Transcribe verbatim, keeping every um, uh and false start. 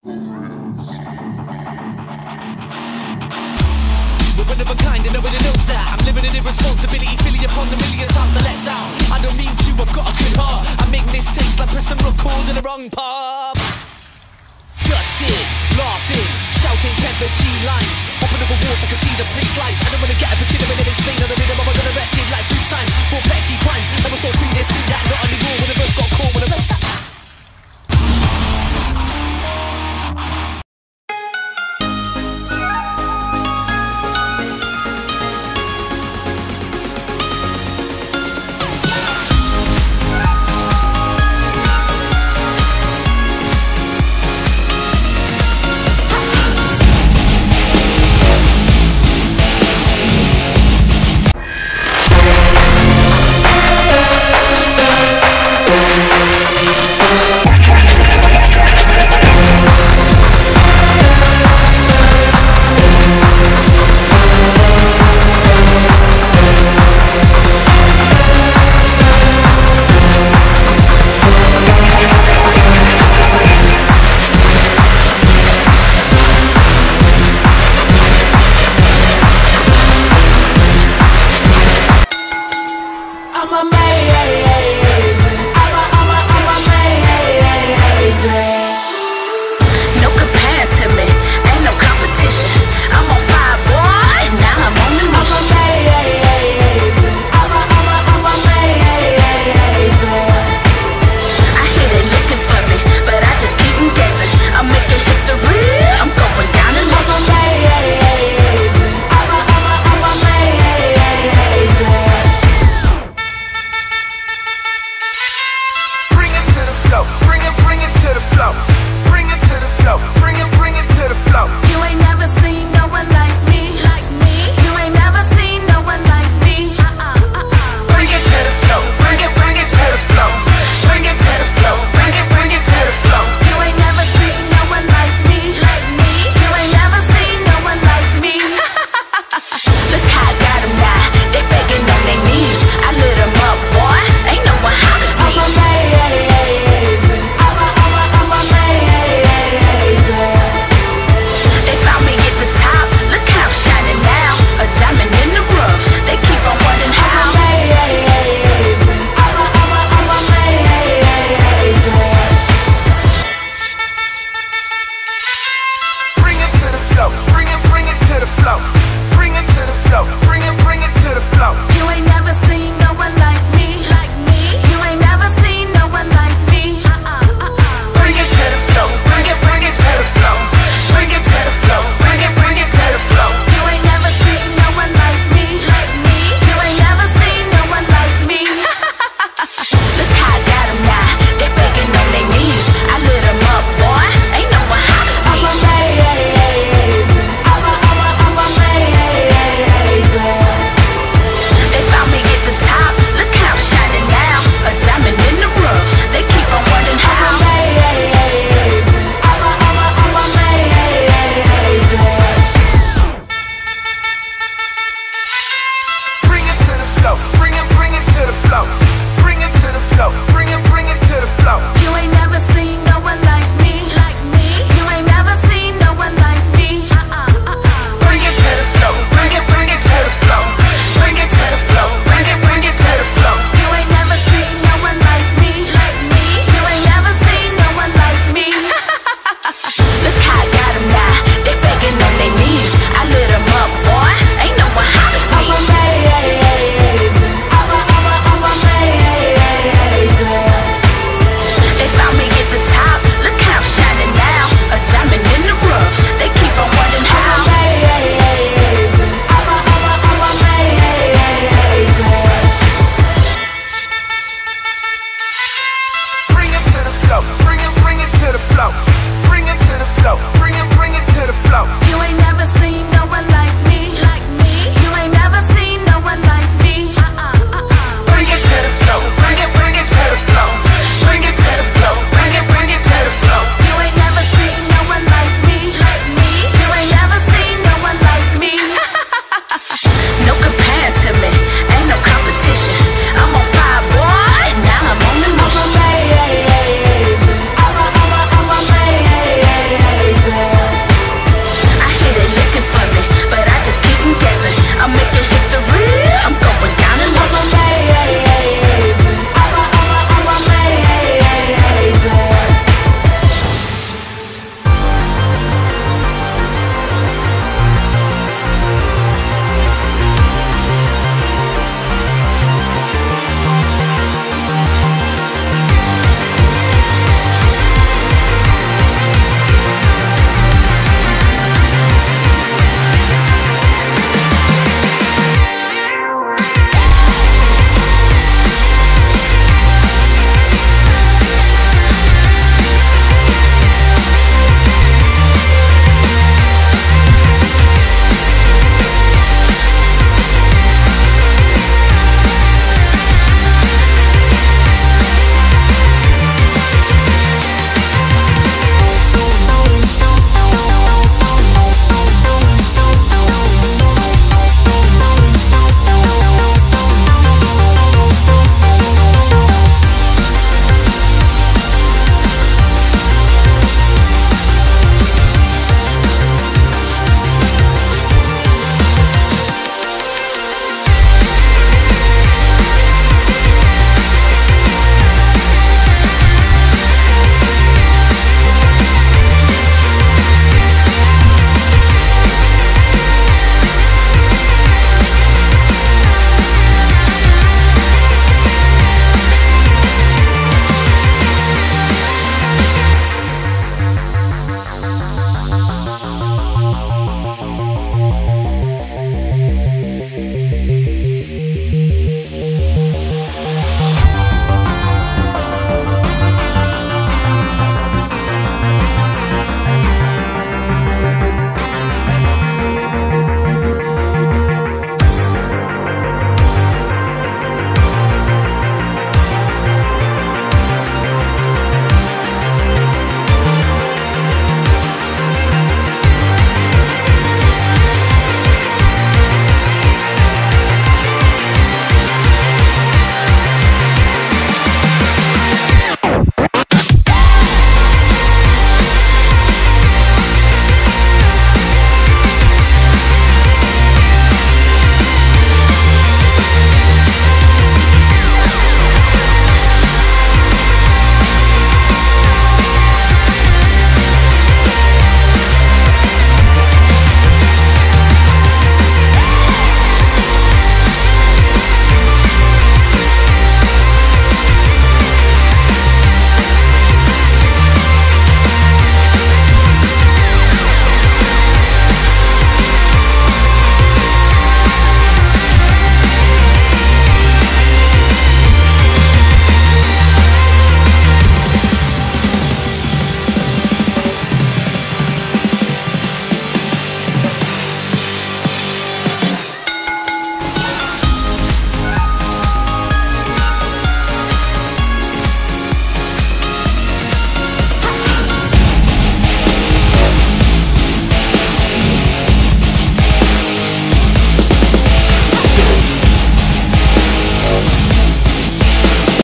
We're one of a kind and nobody knows that. I'm living in irresponsibility, feeling upon the million times I let down. I don't mean to, I've got a good heart. I make mistakes like pressing record in the wrong part. Dusting, laughing, shouting temper T lines. Hopping over walls, I can see the police lights. I don't wanna get up and chill and then explain on the rhythm. I'm gonna arrest it like three times for petty crimes. Never saw free this, free that, not anymore. When the verse got caught, when the rest got